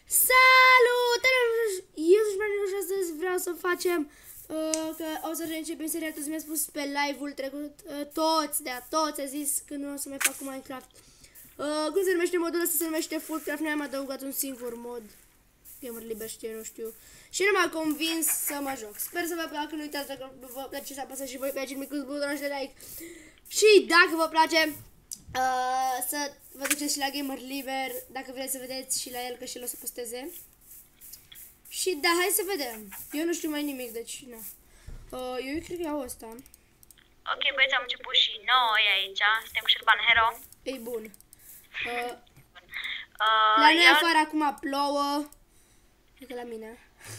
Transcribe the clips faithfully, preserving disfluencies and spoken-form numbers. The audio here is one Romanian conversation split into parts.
Salut! Eu sunt Marius și astăzi vreau să facem uh, că o să reîncepem seria. Toți mi-a spus pe live-ul trecut, uh, toți, da, toți a zis că nu o să mai fac cu Minecraft. Uh, cum se numește modul ăsta? Se numește Fullcraft. Noi am adăugat un singur mod. Gamer liber, știu, nu știu. Și nu m-a convins să mă joc. Sper să vă placă, nu uitați dacă vă place să apăsați și voi pe acel micul buton de like. Și dacă vă place, uh, să vă duceți și la Gamer Liber, dacă vreți să vedeți și la el, că și el o să posteze. Și da, hai să vedem. Eu nu știu mai nimic, deci na. Uh, eu cred că iau ăsta. Ok, băieți, am început și noi aici. Suntem cu Șerban Hero. Ei bun. Uh, Uh, la noi iar, afară acum plouă. Adică la mine.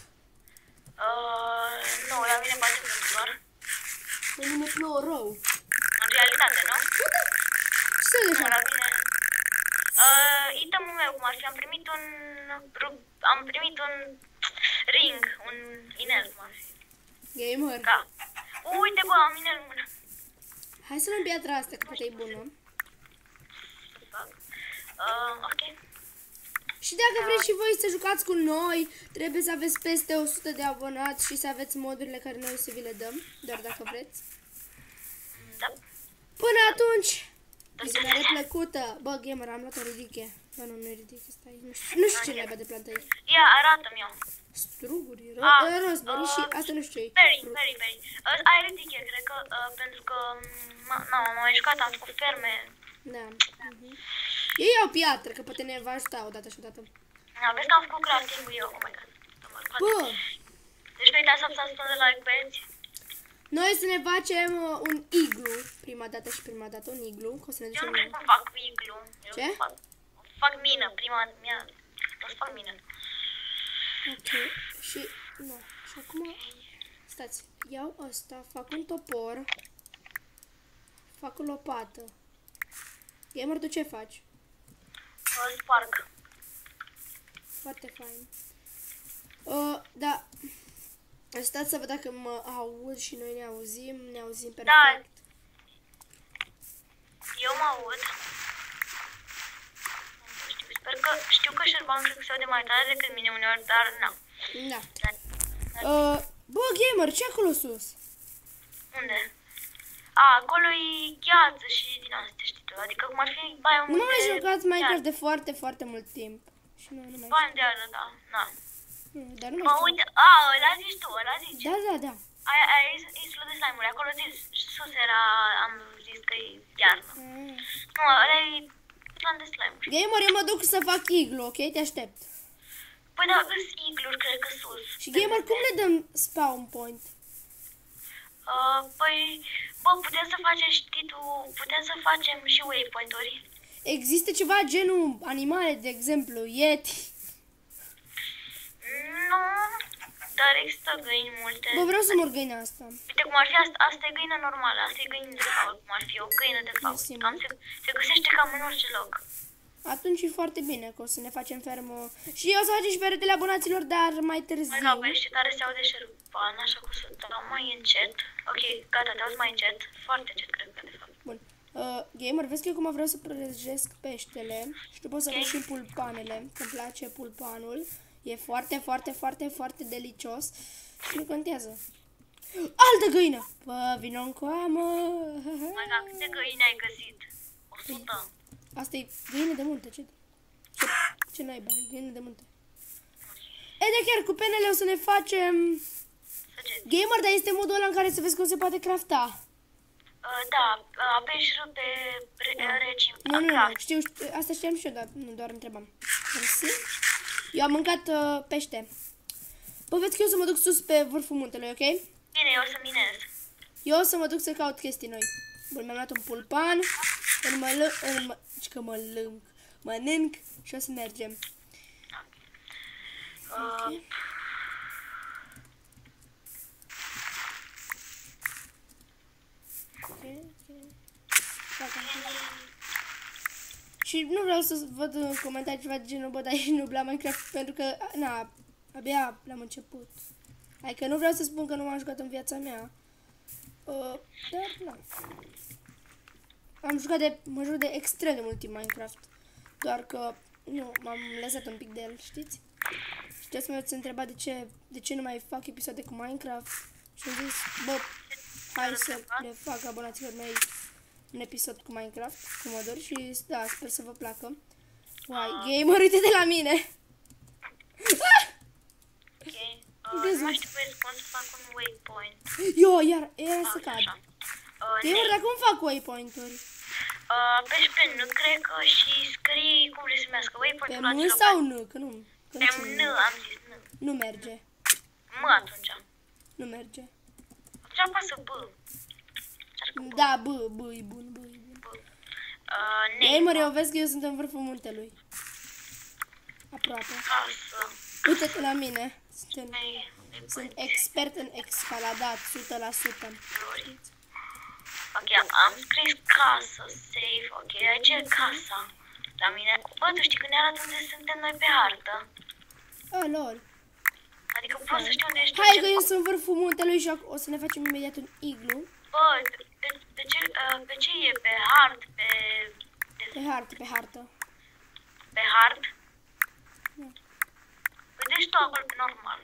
uh, nu, la mine bate vântul doar. La mine plouă rău. În realitate, nu? Ce se Nu, așa? la mine. Uh, itemul meu, cum ar fi, am primit un... Am primit un ring, un inel, cum ar fi. Gamer. Ca. Uite, bă, am inel în mână. Hai să luăm piatra asta, că poate e bună. Uh, ok. Și dacă vreți și voi să jucați cu noi, trebuie să aveți peste o sută de abonați și să aveți modurile care noi să vi le dăm, doar dacă vreți. Da. Până atunci, vizionare plăcută. Bă, gamer, am luat o ridiche. Bă, nu, nu e ridiche, stai. Nu știu, nu știu ce naiba de plantă e. Ia, arată-mi eu. Struguri, ro Ah, uh, rosemary uh, și asta nu știu ce e. Berry, berry, berry. Uh, ai ridiche, cred că, uh, pentru că, nu, am mai jucat, am făcut ferme. Da. Uh-huh. Eu iau piatră, că poate ne va ajuta odată și odată. Da, vezi că am făcut crafting-ul eu, oh my god. Bă, Deci nu uitați să apăsați butonul de like, băieți. noi să ne facem uh, un iglu prima dată și prima dată, un iglu, că o să ne Eu ducem nu cred în... că fac iglu. Eu Ce? Fac, fac mină, prima mea. O să fac mină. Ok, și, nu, și acum, stați, iau ăsta, fac un topor, fac o lopată. Gamer, tu ce faci? O sparg. Foarte fain. Uh, da, stați să văd dacă mă aud și noi ne auzim, ne auzim perfect. Da. Eu mă aud. Sper că știu că Șerban cred că se aude mai tare decât mine uneori, dar nu. Da. Uh, bă, gamer, ce acolo sus? Unde? A, acolo e gheață și din astea, știi tu, adică cum ar fi baiul Nu m-am mai de jucat Minecraft iarnă. de foarte, foarte mult timp. Și nu, nu mai Baiul de iarnă, da, na. știu. Dar nu mai Mă, știu. uite, a, ăla zici tu, ăla zici. Da, da, da. Aia, aia e insulă de slime-uri, acolo zis, sus era, am zis că e iarnă. Mm. Nu, ăla e plan de slime-uri. Gamer, eu mă duc să fac iglu, ok? Te aștept. Păi da, găs igluri, cred că sus. Și gamer, cum le dăm spawn point? Uh, păi, bă, putem să facem, știi tu, putem să facem și waypoint-uri. Există ceva genul animale, de exemplu, yeti? Nu, dar există găini multe. Bă, vreau să mor găina asta. Uite cum ar fi asta, asta e găină normală, asta e găină de fapt, cum ar fi o găină de fapt. Mersi, Cam se, se găsește cam în orice loc. Atunci e foarte bine că o să ne facem fermă. Și o să facem și peretele abonaților, dar mai Mai târziu. da, băi, știi tare se aude Șerban, așa că o să dau mai încet. Ok, gata, te auzi mai încet, foarte încet cred că de fapt. Bun. Uh, gamer, vezi că eu acum vreau să prăjesc peștele și tu poți să Ok. faci și pulpanele, că îmi place pulpanul. E foarte, foarte, foarte, foarte delicios și nu contează. Altă găină! Bă, vină în coamă! Mai da, câte găini ai găsit? o sută. Asta e găină de munte, ce? Ce, ce naiba, e găină de munte. E, de chiar, cu penele o să ne facem... Săgeți. Gamer, dar este modul ăla în care să vezi cum se poate crafta. Uh, da, uh, apeși R pe re, regi. Nu, nu, nu, știu, știu, asta știam și eu, dar nu, doar întrebam. Mersi. Eu am mâncat uh, pește. Bă, vezi că eu o să mă duc sus pe vârful muntelui, ok? Bine, eu o să minez. Eu o să mă duc să caut chestii noi. Bun, mi-am luat un pulpan. Îl mă lâng, mă, că mă lâng, mănânc și o să mergem. Uh, Ok. Ok, ok. Gata. Și nu vreau să văd în comentarii ceva de genul, bă, dar ești noob la Minecraft, pentru că, na, abia l-am început. Adică nu vreau să spun că nu m-am jucat în viața mea. Uh, dar, na. Am jucat de, mă joc de extrem de mult timp Minecraft. Doar că, nu, m-am lăsat un pic de el, știți? Și toți m-ați întrebat de ce, de ce nu mai fac episoade cu Minecraft. Și am zis, bă, hai să le fac abonaților mei un episod cu Minecraft, cu moduri și da, sper să vă placă. Uai, gamer, uite de la mine! Ok. Uh, nu mai știu cum să fac un waypoint. Yo, iar, era să cad. Așa. Uh, Gamer, ne- dar cum fac waypoint-uri? uh, Peși pe nu cred că și scrii cum vrei să numească Pe waypoint-ul M acela. sau N? Că nu, că nu, Pe știu. N am zis N. Nu merge, M atunci. nu merge. Atunci apasă B. Încearcă B. Da, B, B, e bun, B, e bun. B. Uh, Gamer, name. eu vezi că eu sunt în vârful muntelui. Aproape. Casă. Uite-te la mine. Sunt, în, Ei, sunt expert în escaladat, o sută la sută. flori. Ok, am scris casă, safe, ok, aici e casa. La mine, bă, tu știi când ne arată unde suntem noi pe hartă? Ah, lol. Adică poți să știi unde ești. Hai că eu sunt în vârful muntelui și o să ne facem imediat un iglu. Bă, pe, pe, ce, uh, pe ce e? Pe hard? Pe, Pe hartă, pe hartă. pe hard? Da. Uite și tu acolo pe normal.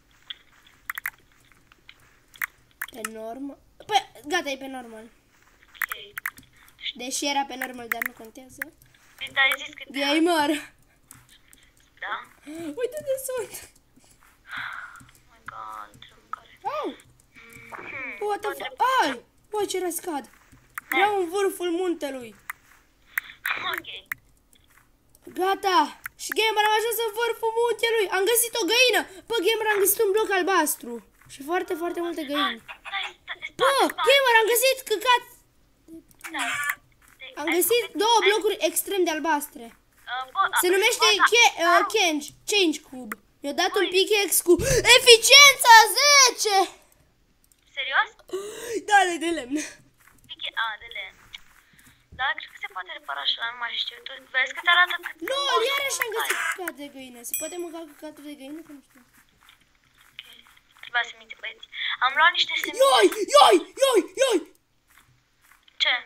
Pe normal. Păi, gata, e pe normal. Ok. Deși era pe normal, dar nu contează. Deci ai zis că te Gamer! da? Uite de sunt! Oh my god, trebuie mâncare. Au! Hmm, What the fuck? Ai! Băi, ce rascad! Vreau în vârful muntelui. ok. Gata! Și Gamer, am ajuns în vârful muntelui. Am găsit o găină. Bă, Gamer, am găsit un bloc albastru. Și foarte, foarte multe găini. Stai, stai, stai, Bă, stai, Gamer, am găsit căcat. stai. Am găsit două blocuri extrem de albastre. Uh, bă, Se a- numește bă, da, Ke- da, uh, Change, Change Cube. Mi-a dat un pickaxe cu eficiența zece. Serios? Da, de, de lemn. Piche, a, de lemn. Da, cred că se poate repara așa, nu mai știu. Tu vezi că te arată cât... Nu, iarăși am găsit căcat de găină. Se poate mânca căcatul de găină? Că nu știu. Ok, trebuia să minți, băieți. Am luat niște semințe. Ioi, ioi, ioi, ioi. Ce?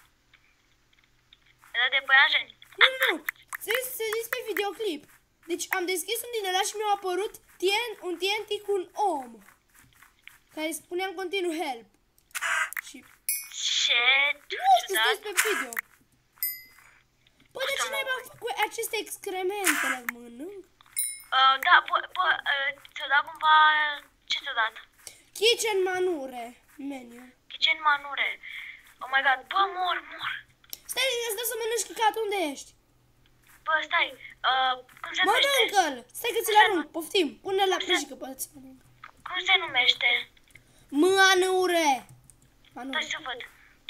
Ai dat de păianjeni? Nu, nu, nu. Se, se zis pe videoclip. Deci am deschis un din ăla și mi-a apărut tien, un T N T cu un om. Care spunea în continuu help. Și... Ce? Nu știu, Ciudat. scris pe video. Bă, de ce n-ai mai făcut aceste excremente? Le mănânc? Uh, da, bă, bă, uh, ți-o dat cumva... Ce ți-o dat? Kitchen manure. Menu. Kitchen manure. Oh my god, bă, mor, mor. Stai, îți dau să mănânci căcat, unde ești? Bă, stai, uh, cum se numește? Mănâncă-l! Stai că ți-l arunc, poftim. Pune-l la prăjică, poate să mănânc. Cum se numește? Manure. Manure. Stai să văd.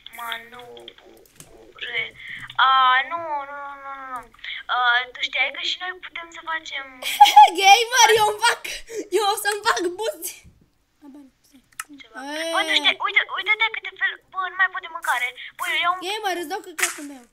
Manure. A, nu, nu, nu, nu, nu. Uh, tu știai că și noi putem să facem... Gamer, eu îmi fac, eu o să-mi fac buzi. A, bani, stai. Ceva. Bă, tu știi, uite, uite-te câte fel... Bă, nu mai pot de mâncare. Bă, eu iau un... Gamer, îți dau căcatul meu.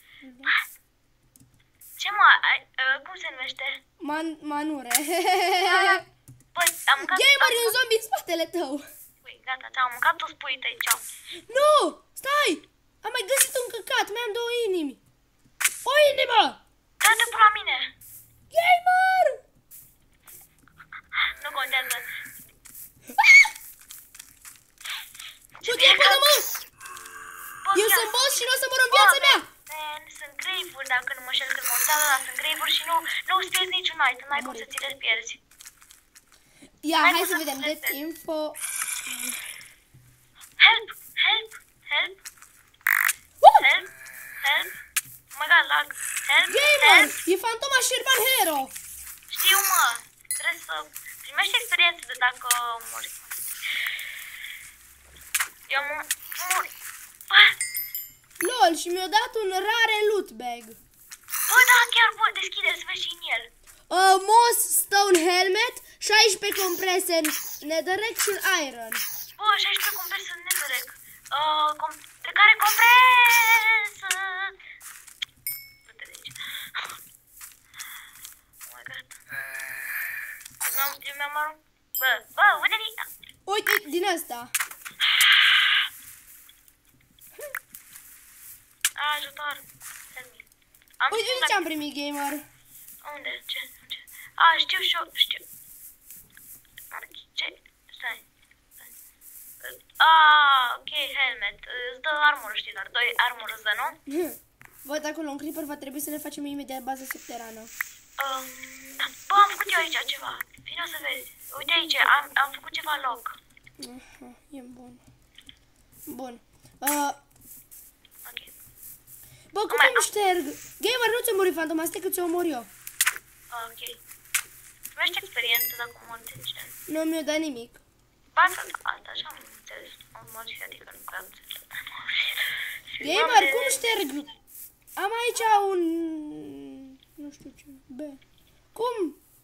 Ce mă... ai, uh, cum se numește? Man, manure. Bă, am mâncat... Gamer, am e un zombie în spatele tău. Pui, gata, ți-am mâncat toți puii tăi, ceau. Nu, stai. Am mai găsit un căcat, mai am două inimi. O inimă. Dă-te până la mine. Gamer. Nu contează. Du-te până mă. Bă, Eu chiar- sunt boss și nu o să mor în viața mea. Man, sunt grave-uri, dacă nu mă șel când mă da, da, da, sunt grave-uri și nu, nu îți pierzi niciun item, n-ai cum să ți le pierzi. Ia, Hai hai cu să să vedem. se Get vede. info. Help, help, help, Uh! help, help. Oh my god, lag. Help, Gamer, help. e Fantoma Sherman Hero. Știu, mă, trebuie să primești experiență de dacă mori. Eu mă... mor. Bă, Lol, și mi-a dat un rare loot bag. bă, da, chiar, bă, deschide să vezi și în el. Uh, Moss Stone Helmet, șaisprezece comprese Netherrack și Iron. Bă, șaisprezece compresă în netherrack. Uh, com de care compresă? Du-te de aici. Oh my god. Mi-am, eu mi-am aruncat. Bă, bă, uite din... Uite, din asta. Ajutor. Help me. Am Uite simțit de ce am primit, Gamer. Unde? Ce? Ce? A, știu și eu, știu. Ce? Stai. A, ok, helmet. Îți dă armură, știi, dar doi armură îți dă, nu? Văd acolo un creeper, va trebui să ne facem imediat bază subterană. Um, bă, am făcut eu aici ceva. Vino să vezi. Uite aici, am, am făcut ceva loc. Aha, e bun. Bun. Uh, Ok. bă, cum Mai- îmi șterg? Gamer, nu ți-o muri fantoma, stai că ți-o omor eu. Ah, ok. Primești experiență dacă mă înțelegi. Nu mi-o dat nimic. Ba, asta, asta, așa am înțeles. Am mărit, adică nu prea am înțeles. Gamer, cum șterg? Am aici un... nu știu ce. B. Cum?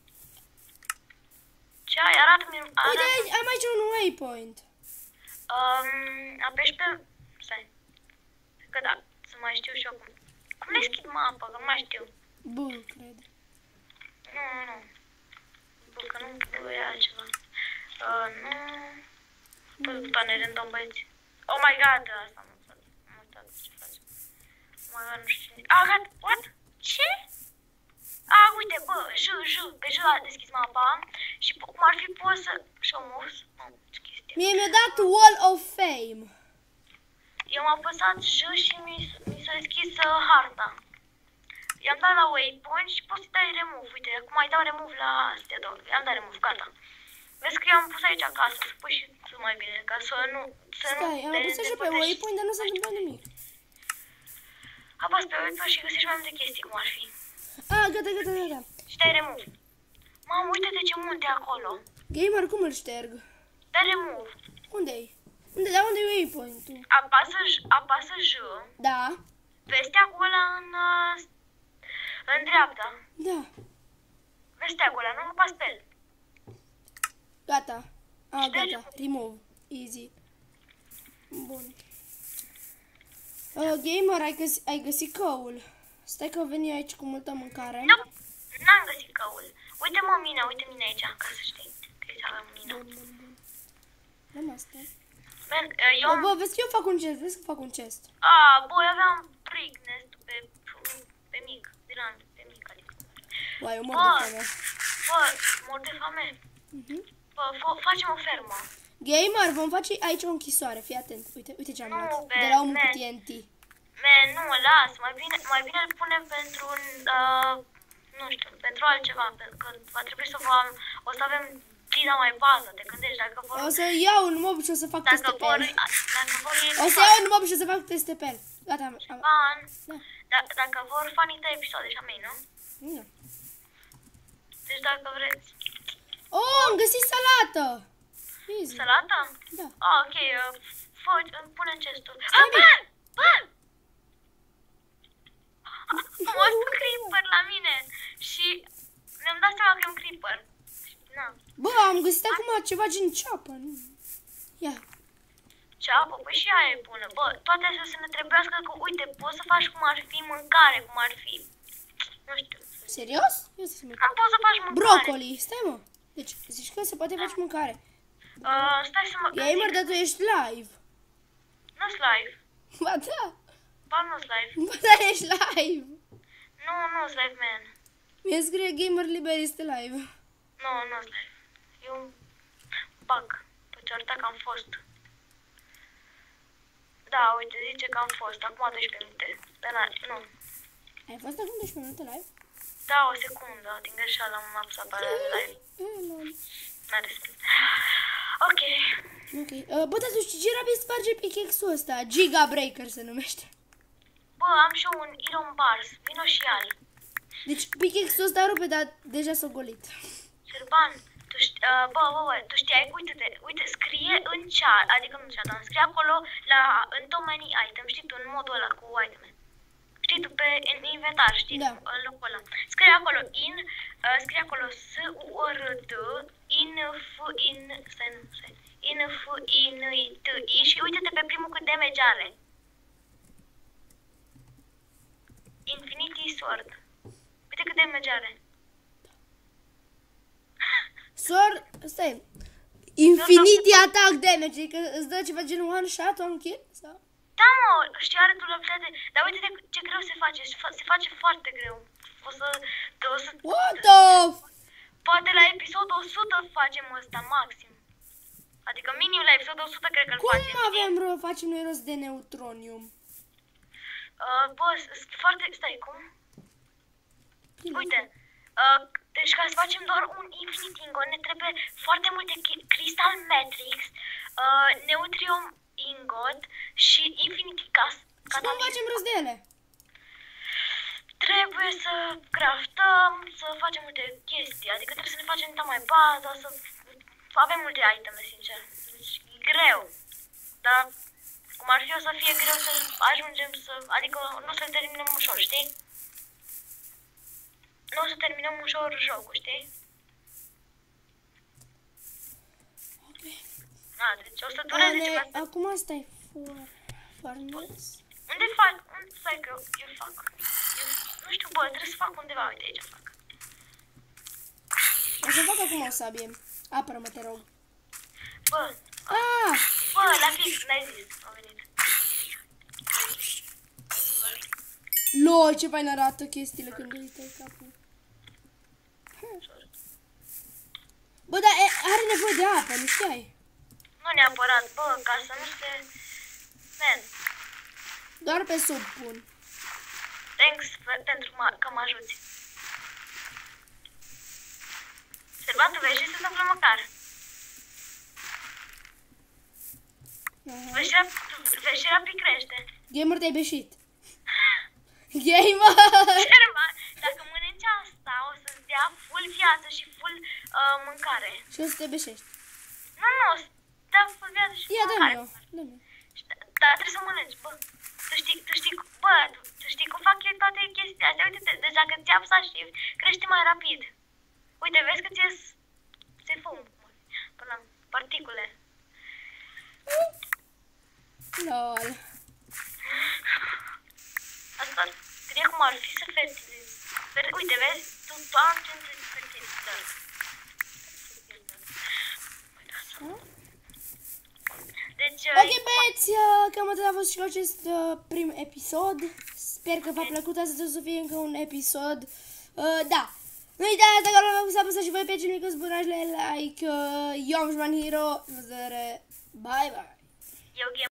Ce ai? Arată-mi... Uite, Arată aici, am aici un waypoint. um, apeși pe... Stai. Că da, să mai știu și eu cum. Cum deschid mapa? Că nu mai știu. B, cred. Nu, nu, nu. Bă, că nu bă, e altceva. Uh, nu... Bă, butoane random, băieți. Oh my god, asta nu înțeleg. Nu înțeleg ce face. Oh my god, nu știu cine... Ah, gata, what? Ce? Ah, uite, bă, J, J, pe J a deschis mapa și cum ar fi poți să... Show moves? Nu, ce chestie. Mie mi-a dat Wall of Fame. Eu am apăsat J și mi, mi s-a deschis uh, harta. I-am dat la waypoint și poți să dai remove. Uite, acum îi dau remove la astea două. I-am dat remove, gata. Vezi că eu am pus aici acasă, să pui și tu mai bine, ca să nu... Să Stai, nu am te apăsat și pe depătești. waypoint, dar nu s-a întâmplat nimic. Apasă pe waypoint și găsești mai multe chestii, cum ar fi. Ah, gata, gata, gata. Și dai remove. Mamă, uite-te ce munte acolo. Gamer, cum îl șterg? Dai remove. Unde-i? Unde, dar unde e waypoint-ul? Apasă, J- apasă J. Da, Vezi acolo în, uh, în dreapta. da. Vezi acolo, nu? Apasă pe el. Gata. Ah, Șterge. gata. Remove. Easy. Bun. Uh, gamer, ai, găsi, ai găsit căul. Stai că veni aici cu multă mâncare. Nu, n-am găsit căul. Uite-mă mine, uite mine aici, ca să știi. Că aici avem mine. Bun, bun, bun. Dăm asta. Man, uh, eu Bă, am... bă, vezi că eu fac un chest, vezi că fac un chest. Ah, băi, aveam brick nest pe, pe mic, din an, pe mic, adică. Uai, eu mor Bă, de foame. bă, mor de foame. Mhm. Bă, fo- facem o fermă. Gamer, vom face aici o închisoare, fii atent. Uite, uite ce am Nu, luat. be, De la omul cu man. T N T. Man, nu, las, mai bine, mai bine îl punem pentru un, uh, nu știu, pentru altceva, pentru că va trebui să vă, o să avem Gina mai bază, te gândești, dacă vor, O să iau un mob și o să fac dacă teste pe vor, el. dacă vor ei O să iau un mob și o să fac teste pe el. Gata, am... am- fan, Da. da, dacă vor fanii tăi episoade și a mei, nu? Da. Deci dacă vreți. Oh, am găsit salată! Easy. Salata? Da. Ah, ok, uh, fă, îmi pune în cestul. Stai, Ah, bă! Bă! Am văzut un creeper la mine și mi-am dat seama că e un creeper. Na. Bă, am găsit acum ceva gen ceapă. Nu. Ia. Ceapă, păi și aia e bună. Bă, toate astea să ne trebuiască că, uite, poți să faci cum ar fi mâncare, cum ar fi, nu știu. Serios? Ia să mă. Am poți să faci mâncare. Brocoli, stai mă. Deci, zici că se poate face mâncare. Uh, stai să mă Gamer, dar tu ești live. Nu-s live. Ba da. Ba, nu-s live. Ba da, ești live. Nu, nu-s live, man. Mi-e scrie Gamer Liber este live. Nu, nu-s live. E un bug. Păi ți-o arăta că am fost. Da, uite, zice că am fost. Acum doisprezece minute. Dar na, nu. Ai fost acum doisprezece minute live? Da, o secundă. Din greșeală am apăsat pe live. Eh, lol. N-are sens. Ok. Ok. Uh, bă, dar tu știi ce rapid sparge pickaxe-ul ăsta? Giga Breaker se numește. Bă, am și eu un Iron Bars. Vino și al. Deci pickaxe-ul ăsta rupe, dar deja s-a golit. Șerban, tu știi, uh, bă, bă, bă, tu știai, uite-te, uite, scrie în chat, adică nu chat, dar scrie acolo la, în Too Many Item, știi tu, în modul ăla cu iteme. Știi tu, pe în inventar, știi, Da. tu, în locul ăla. Scrie acolo in, uh, scrie acolo S U R D, in F, in, stai, nu, stai, in F, in, I, T, I și uite-te pe primul cât damage are. Infinity Sword. Uite cât damage are. Sword, stai. Infinity attack damage, adică îți dă ceva gen one shot, one kill? Sau? Da, mă, știu, are durabilitate, dar uite de ce greu se face, se fa- se face foarte greu. O să, o să, What the f- poate la episodul o sută facem ăsta, maxim. Adică minim la episodul o sută cred că-l Cum facem. avem, ro, facem noi rost de neutronium? Uh, bă, sunt foarte... Stai, cum? Uite, uh, deci ca să facem doar un Infinite Ingot ne trebuie foarte multe Crystal Matrix, uh, Neutrium Ingot și Infinity Gas. Și cum facem rost de ele? Trebuie să craftăm, să facem multe chestii, adică trebuie să ne facem mai baza, să avem multe iteme, sincer. Deci e greu, dar cum ar fi o să fie greu să ajungem să, adică nu o să terminăm ușor, știi? Nu o să terminăm ușor jocul, știi? Ok. Da, deci o să dureze Ale, ceva. acum asta e for, furnace. Unde fac? Unde stai că eu, eu fac? Eu, nu știu, bă, trebuie să fac undeva, uite aici fac. O să fac acum o sabie. Apără-mă, te rog. Bă, Ah! bă, la fix, n-ai zis, a venit. Lol, ce fain arată chestiile când îi tăi capul. Bă, dar e, are nevoie de apă, nu știai? Nu neapărat, bă, ca să nu se... Man, Doar pe sub pun. thanks pe- pentru mă- că mă ajuți. Servatul, vezi ce se întâmplă măcar? Aha. Vezi ce rap- vezi ce rapid crește? Gamer, te-ai beșit. Gamer! Servat, dacă mănânci asta, o să-ți dea full viață și full uh, mâncare. Și o să te beșești. Nu, nu, o să dea full viață și Ia, full dă-mi mâncare. eu. Dă-mi eu. Dar trebuie să mănânci, bă. Tu știi, tu știi, bă, tu, tu știi cum fac eu toate chestiile astea. Uite, deci dacă ți apsa și crește mai rapid. Uite, vezi că ți-e se fum până la particule. Lol. Asta scrie cum ar fi să fertilezi. Fer, uite, vezi? Tu toate între fertilizări. Deci, Ok, băieți, uh, cam atât a fost și cu acest uh, prim episod. Sper că v-a plăcut, astăzi o să fie încă un episod. Uh, da. Nu uitați, dacă v-a plăcut, să apăsați și voi pe cel mic zbunajele like. Uh, eu am Juman Hero. Bye, bye. eu